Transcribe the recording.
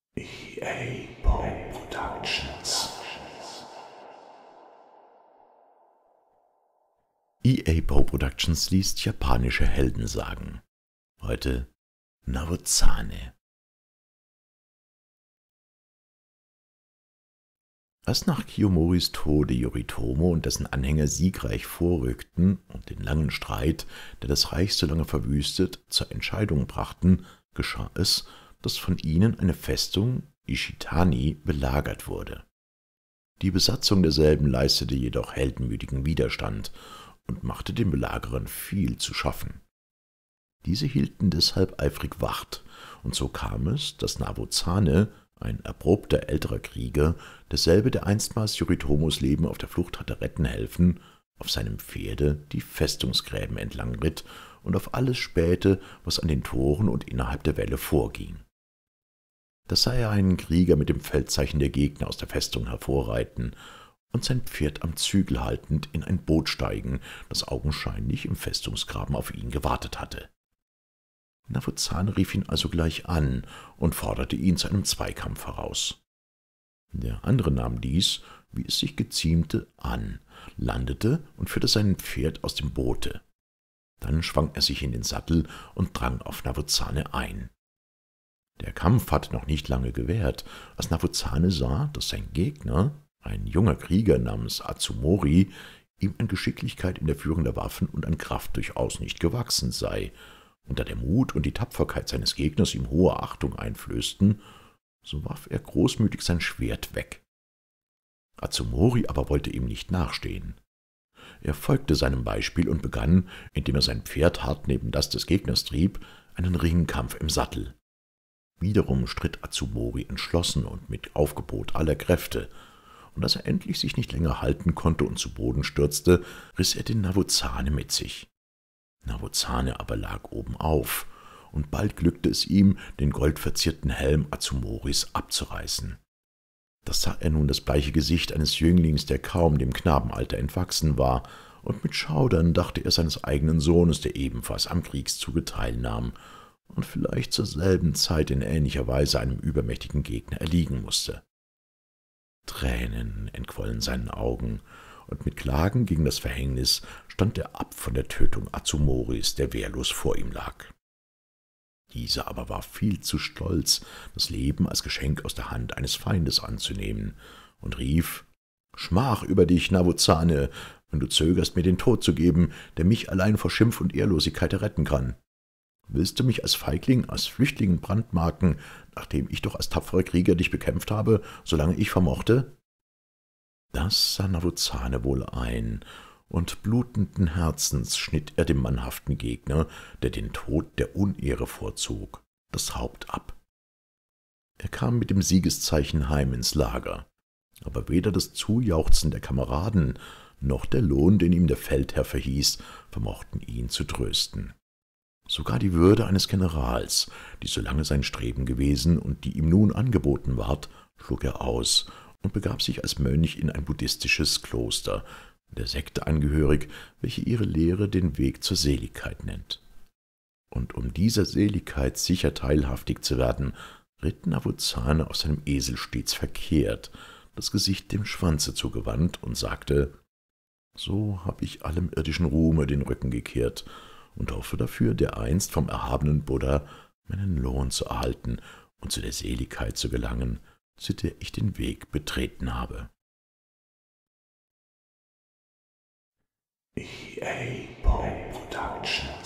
EA Poe Productions. EA Poe Productions liest japanische Heldensagen. Heute Navozane. Als nach Kiyomoris Tode Yoritomo und dessen Anhänger siegreich vorrückten und den langen Streit, der das Reich so lange verwüstet, zur Entscheidung brachten, geschah es, dass von ihnen eine Festung, Ishitani, belagert wurde. Die Besatzung derselben leistete jedoch heldenmütigen Widerstand und machte den Belagerern viel zu schaffen. Diese hielten deshalb eifrig Wacht, und so kam es, dass Navozane, ein erprobter älterer Krieger, derselbe, der einstmals Yoritomos Leben auf der Flucht hatte retten helfen, auf seinem Pferde die Festungsgräben entlang ritt und auf alles spähte, was an den Toren und innerhalb der Wälle vorging. Da sah er einen Krieger mit dem Feldzeichen der Gegner aus der Festung hervorreiten und sein Pferd am Zügel haltend in ein Boot steigen, das augenscheinlich im Festungsgraben auf ihn gewartet hatte. Navozane rief ihn also gleich an und forderte ihn zu einem Zweikampf heraus. Der andere nahm dies, wie es sich geziemte, an, landete und führte sein Pferd aus dem Boote. Dann schwang er sich in den Sattel und drang auf Navozane ein. Der Kampf hatte noch nicht lange gewährt, als Navozane sah, dass sein Gegner, ein junger Krieger namens Atsumori, ihm an Geschicklichkeit in der Führung der Waffen und an Kraft durchaus nicht gewachsen sei, und da der Mut und die Tapferkeit seines Gegners ihm hohe Achtung einflößten, so warf er großmütig sein Schwert weg. Atsumori aber wollte ihm nicht nachstehen. Er folgte seinem Beispiel und begann, indem er sein Pferd hart neben das des Gegners trieb, einen Ringkampf im Sattel. Wiederum stritt Atsumori entschlossen und mit Aufgebot aller Kräfte, und als er endlich sich nicht länger halten konnte und zu Boden stürzte, riss er den Navozane mit sich. Navozane aber lag obenauf, und bald glückte es ihm, den goldverzierten Helm Atsumoris abzureißen. Da sah er nun das bleiche Gesicht eines Jünglings, der kaum dem Knabenalter entwachsen war, und mit Schaudern dachte er seines eigenen Sohnes, der ebenfalls am Kriegszuge teilnahm und vielleicht zur selben Zeit in ähnlicher Weise einem übermächtigen Gegner erliegen musste. Tränen entquollen seinen Augen, und mit Klagen gegen das Verhängnis stand er ab von der Tötung Atsumoris, der wehrlos vor ihm lag. Dieser aber war viel zu stolz, das Leben als Geschenk aus der Hand eines Feindes anzunehmen, und rief: »Schmach über dich, Navozane, wenn du zögerst, mir den Tod zu geben, der mich allein vor Schimpf und Ehrlosigkeit erretten kann. Willst du mich als Feigling, als Flüchtling brandmarken, nachdem ich doch als tapferer Krieger dich bekämpft habe, solange ich vermochte?« Das sah Navozane wohl ein, und blutenden Herzens schnitt er dem mannhaften Gegner, der den Tod der Unehre vorzog, das Haupt ab. Er kam mit dem Siegeszeichen heim ins Lager, aber weder das Zujauchzen der Kameraden noch der Lohn, den ihm der Feldherr verhieß, vermochten ihn zu trösten. Sogar die Würde eines Generals, die so lange sein Streben gewesen und die ihm nun angeboten ward, schlug er aus und begab sich als Mönch in ein buddhistisches Kloster, der Sekte angehörig, welche ihre Lehre den Weg zur Seligkeit nennt. Und um dieser Seligkeit sicher teilhaftig zu werden, ritt Navozane auf seinem Esel stets verkehrt, das Gesicht dem Schwanze zugewandt, und sagte: »So hab ich allem irdischen Ruhme den Rücken gekehrt und hoffe dafür, dereinst vom erhabenen Buddha meinen Lohn zu erhalten und zu der Seligkeit zu gelangen, zu der ich den Weg betreten habe.« EA Poe Productions.